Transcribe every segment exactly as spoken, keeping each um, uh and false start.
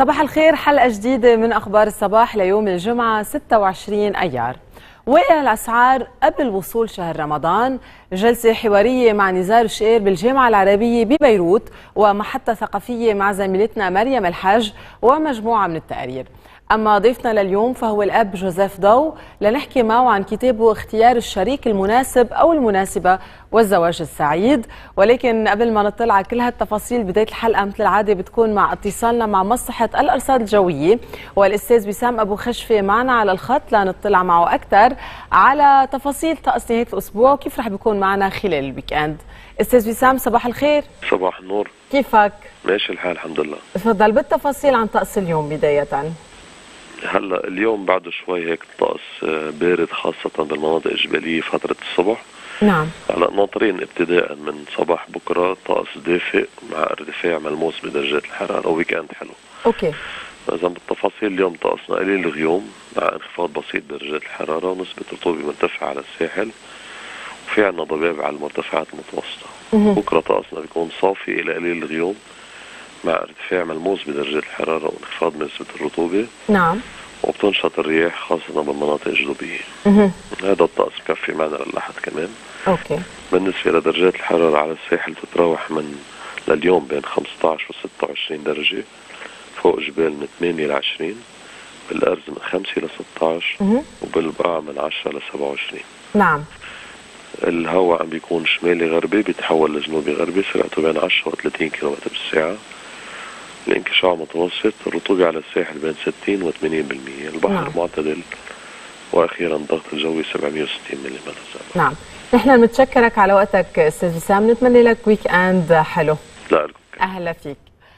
صباح الخير، حلقة جديدة من أخبار الصباح ليوم الجمعة ستة وعشرين أيار. وقع الأسعار قبل وصول شهر رمضان. جلسة حوارية مع نزار الشقير بالجامعة العربية ببيروت ومحطة ثقافية مع زميلتنا مريم الحاج ومجموعة من التقارير. أما ضيفنا لليوم فهو الأب جوزيف ضو لنحكي معه عن كتابه اختيار الشريك المناسب أو المناسبة والزواج السعيد. ولكن قبل ما نطلع على كل هالتفاصيل، بداية الحلقة مثل العادة بتكون مع اتصالنا مع مصلحة الأرصاد الجوية، والأستاذ وسام أبو خشفة معنا على الخط لنطلع معه أكثر على تفاصيل طقس نهاية الأسبوع وكيف رح بيكون معنا خلال الويكند. أستاذ وسام صباح الخير. صباح النور. كيفك؟ ماشي الحال الحمد لله. تفضل بالتفاصيل عن طقس اليوم بداية. هلا اليوم بعد شوي هيك الطقس بارد خاصة بالمناطق الجبلية فترة الصبح. نعم. هلا ناطرين ابتداء من صباح بكره طقس دافئ مع ارتفاع ملموس بدرجات الحرارة وويكند حلو. اوكي. إذا بالتفاصيل اليوم طقسنا قليل الغيوم مع انخفاض بسيط بدرجات الحرارة ونسبة رطوبة مرتفعة على الساحل، وفي عندنا ضباب على المرتفعات المتوسطة. بكره طقسنا بيكون صافي إلى قليل الغيوم مع ارتفاع ملموس بدرجات الحرارة وانخفاض بنسبة الرطوبة. نعم. وبتنشط الرياح خاصة بالمناطق الجنوبية. هذا الطقس بكفي معنا للأحد كمان. اوكي. بالنسبة لدرجات الحرارة على الساحل تتراوح من لليوم بين خمسة عشر و ستة وعشرين درجة، فوق جبال من ثمانية ل عشرين، بالأرز من خمسة ل ستة عشر، وبالبقاع من عشرة ل سبعة وعشرين. نعم. الهواء عم بيكون شمالي غربي بيتحول لجنوبي غربي، سرعته بين عشرة و ثلاثين كيلومتر بالساعة. الانكشاف متوسط، الرطوبة على الساحل بين ستين و ثمانين بالمئة، البحر نعم. معتدل، واخيرا الضغط الجوي سبعمئة وستين ملم. نعم. نحن متشكرك على وقتك استاذ وسام، نتمنى لك ويك اند حلو. لا لكم. اهلا فيك.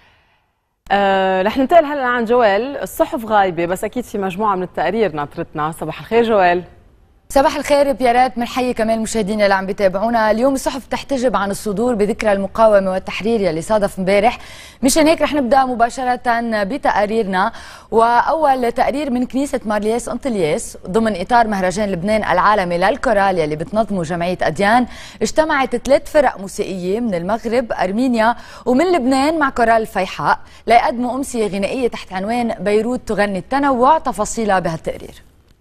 أه رح ننتقل هلا عن جوال. الصحف غايبه بس اكيد في مجموعه من التقارير ناطرتنا. صباح الخير جوال. صباح الخير بيارات، بنحيي كمان مشاهدينا اللي عم بيتابعونا. اليوم الصحف تحتجب عن الصدور بذكرى المقاومه والتحرير يلي صادف امبارح، مشان هيك رح نبدا مباشره بتقاريرنا. واول تقرير من كنيسه مارلياس انطلياس ضمن اطار مهرجان لبنان العالمي للكورال يلي بتنظمه جمعيه اديان. اجتمعت ثلاث فرق موسيقيه من المغرب، ارمينيا ومن لبنان مع كورال الفيحاء ليقدموا امسيه غنائيه تحت عنوان بيروت تغني التنوع. تفاصيلها بهالتقرير.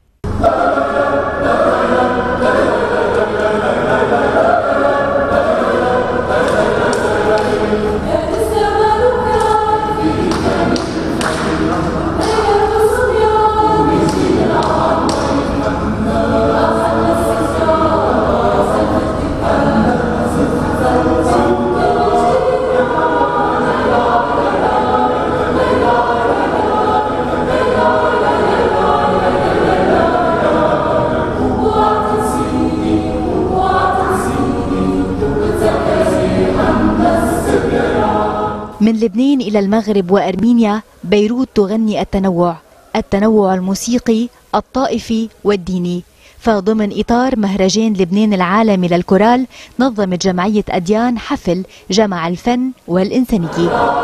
من لبنان إلى المغرب وأرمينيا، بيروت تغني التنوع، التنوع الموسيقي، الطائفي والديني. فضمن إطار مهرجان لبنان العالمي للكورال نظمت جمعية أديان حفل جمع الفن والإنسانية.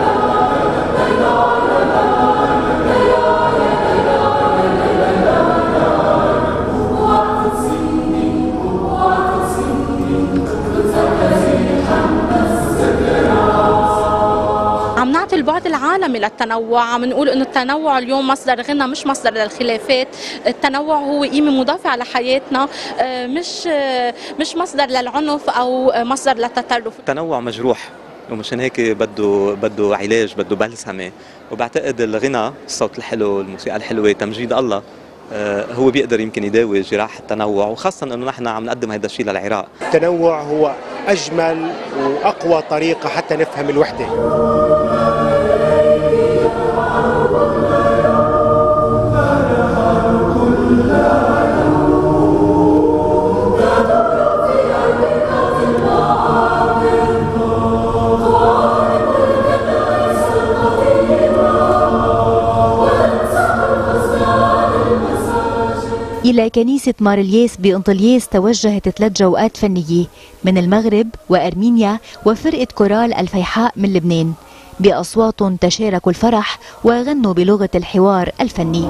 عم نعطي البعد العالمي للتنوع، عم نقول انه التنوع اليوم مصدر غنى مش مصدر للخلافات، التنوع هو قيمة مضافة على حياتنا، مش مش مصدر للعنف او مصدر للتطرف. التنوع مجروح ومشان هيك بده بده علاج، بده بلسمه، وبعتقد الغنى، الصوت الحلو، الموسيقى الحلوه، تمجيد الله هو بيقدر يمكن يداوي جراح التنوع، وخاصة انه نحن عم نقدم هذا الشيء للعراق. التنوع هو اجمل واقوى طريقة حتى نفهم الوحدة. إلى كنيسة مارلياس بأنطلياس توجهت ثلاث جوقات فنية من المغرب وأرمينيا وفرقة كورال الفيحاء من لبنان، بأصوات تشاركوا الفرح وغنوا بلغة الحوار الفني.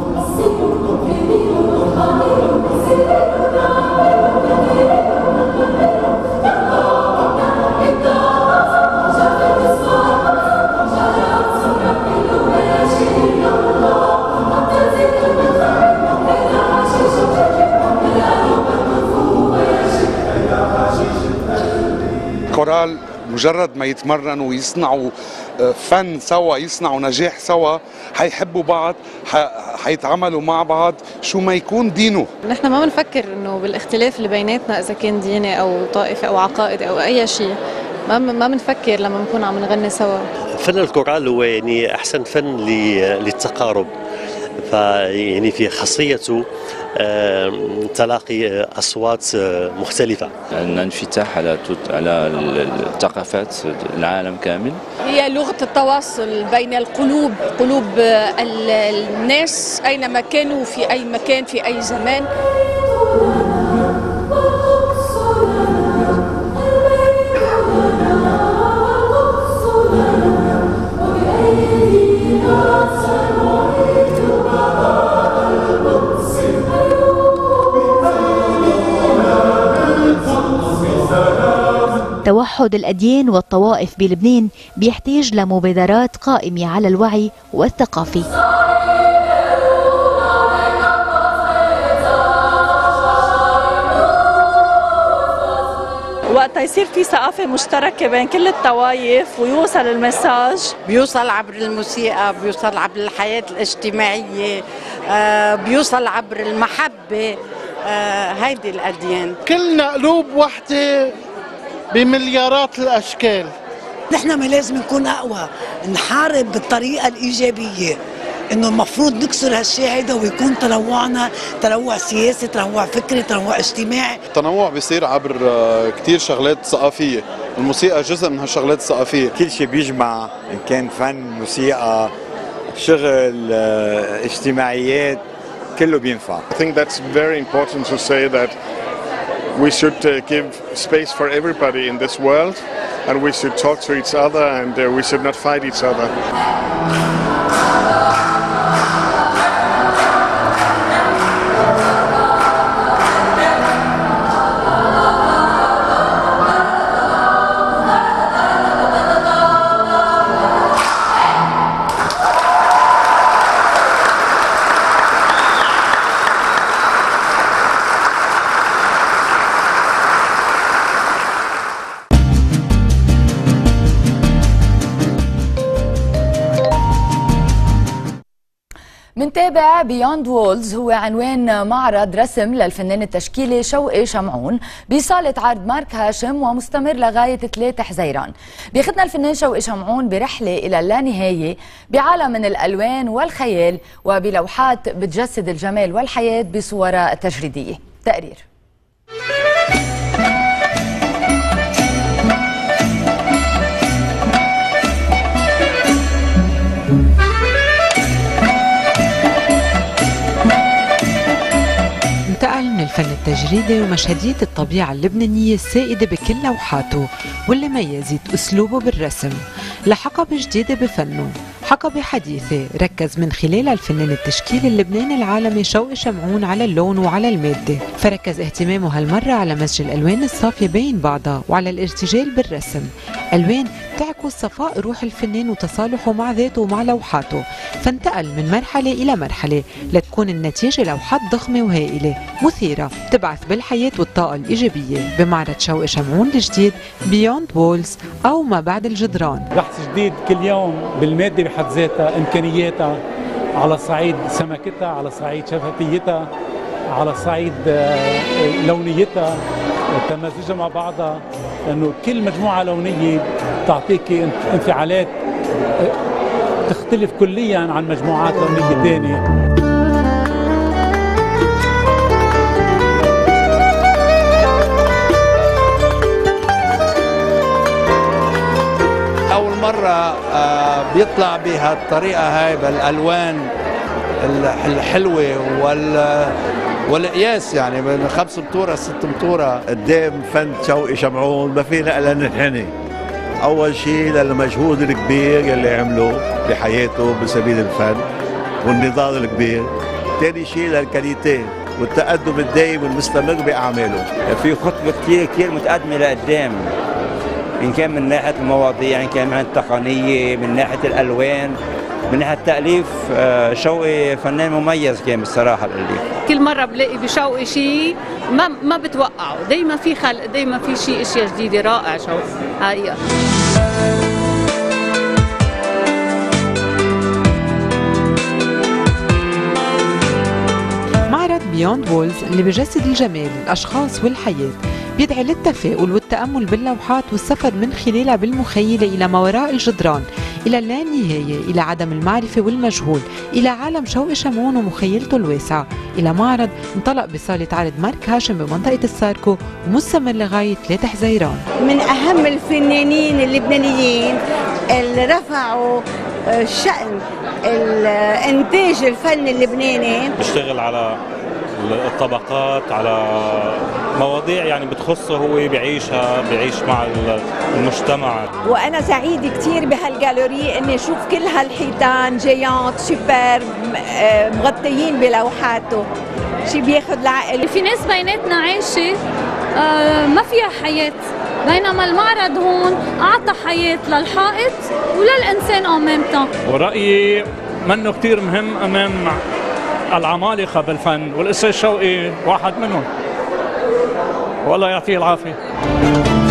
الكورال مجرد ما يتمرنوا ويصنعوا فن سوا، يصنعوا نجاح سوا، حيحبوا بعض، حيتعاملوا مع بعض شو ما يكون دينه. نحن ما بنفكر انه بالاختلاف اللي بيناتنا اذا كان ديني او طائفه او عقائد او اي شيء، ما ما بنفكر لما نكون عم نغني سوا. فن الكورال هو يعني احسن فن للتقارب، فيعني في خاصيته تلاقي اصوات مختلفه، ان انفتاح على على الثقافات العالم كامل. هي لغه التواصل بين القلوب، قلوب الناس اينما كانوا في اي مكان في اي زمان. توحد الأديان والطوائف بلبنان بيحتاج لمبادرات قائمة على الوعي والثقافة. وقت يصير في ثقافة مشتركة بين كل الطوائف ويوصل المساج، بيوصل عبر الموسيقى، بيوصل عبر الحياة الاجتماعية، آه بيوصل عبر المحبة. آه هيدي الأديان كلنا قلوب وحدة بمليارات الأشكال. نحن ما لازم نكون أقوى، نحارب بالطريقة الإيجابية، إنه المفروض نكسر هالشيء هيدا ويكون تنوعنا تنوع سياسي، تنوع فكري، تنوع اجتماعي. التنوع بيصير عبر كتير شغلات ثقافية، الموسيقى جزء من هالشغلات الثقافية. كل شيء بيجمع، إن كان فن، موسيقى، شغل، اجتماعيات، كله بينفع. I think that's very important to say that we should uh, give space for everybody in this world, and we should talk to each other, and uh, we should not fight each other. منتابع بيوند وولز هو عنوان معرض رسم للفنان التشكيلي شوقي شمعون بصالة عرض مارك هاشم، ومستمر لغاية ثلاثة حزيران. بياخذنا الفنان شوقي شمعون برحلة إلى اللانهاية بعالم من الألوان والخيال وبلوحات بتجسد الجمال والحياة بصورها التجريدية. تقرير. انتقل من الفن التجريدي ومشهدية الطبيعة اللبنانية السائدة بكل لوحاته واللي ميزت أسلوبه بالرسم لحقبة جديدة بفنه، حقبة حديثة ركز من خلالها الفنان التشكيلي اللبناني العالمي شوقي شمعون على اللون وعلى المادة، فركز اهتمامه هالمرة على مزج الألوان الصافية بين بعضها وعلى الارتجال بالرسم، ألوان تعكس صفاء روح الفنان وتصالحه مع ذاته ومع لوحاته، فانتقل من مرحلة إلى مرحلة لتكون النتيجة لوحات ضخمة وهائلة مثيرة تبعث بالحياة والطاقة الإيجابية بمعرض شوقي شمعون الجديد بيوند وولز أو ما بعد الجدران. بحث جديد كل يوم بالمادة بحد ذاتها، إمكانياتها على صعيد سمكتها، على صعيد شفافيتها، على صعيد لونيتها، تمازجها مع بعضها، لأنه كل مجموعة لونية تعطيك انفعالات تختلف كليا عن مجموعات لونية ثانية. أول مرة بيطلع بهالطريقة هاي بالألوان الحلوة وال والقياس، يعني من خمس مطورة ست مطورة. قدام فن شوقي شمعون ما فينا إلا ننحني. أول شيء للمجهود الكبير يلي عمله بحياته بسبيل الفن والنضال الكبير. ثاني شيء للكاليتي والتقدم الدائم والمستمر بأعماله. في خطوة كثير كثير متقدمة لقدام، إن كان من ناحية المواضيع، إن كان من ناحية التقنية، من ناحية الألوان، من ناحية التأليف. شوقي فنان مميز كان بالصراحة الأليف. كل مره بلاقي بشوقي شيء ما ما بتوقعه، دائما في خلق، دائما في شيء اشياء جديده. رائع شوقي حقيقه. معرض بيوند وولز اللي بجسد الجمال، الاشخاص والحياه، بيدعي للتفاؤل والتامل باللوحات والسفر من خلالها بالمخيله الى ما وراء الجدران، إلى اللانهاية، إلى عدم المعرفة والمجهول، إلى عالم شوقي شمعون ومخيلته الواسعة، إلى معرض انطلق بصالة عرض مارك هاشم بمنطقة الساركو ومستمر لغاية ثلاثة حزيران. من أهم الفنانين اللبنانيين اللي رفعوا شأن الإنتاج الفني اللبناني. بيشتغل على الطبقات، على مواضيع يعني بتخصه هو، بيعيشها، بيعيش مع المجتمع. وانا سعيد كثير بهالجاليري اني اشوف كل هالحيطان جيانت سوبر مغطيين بلوحاته، شيء بياخذ العقل. في ناس بيناتنا عايشه ما فيها حياه، بينما المعرض هون اعطى حياه للحائط وللانسان ان ميم تان. ورايي منه كثير مهم امام العمالقة بالفن، والأستاذ شوقي واحد منهم، والله يعطيه العافية.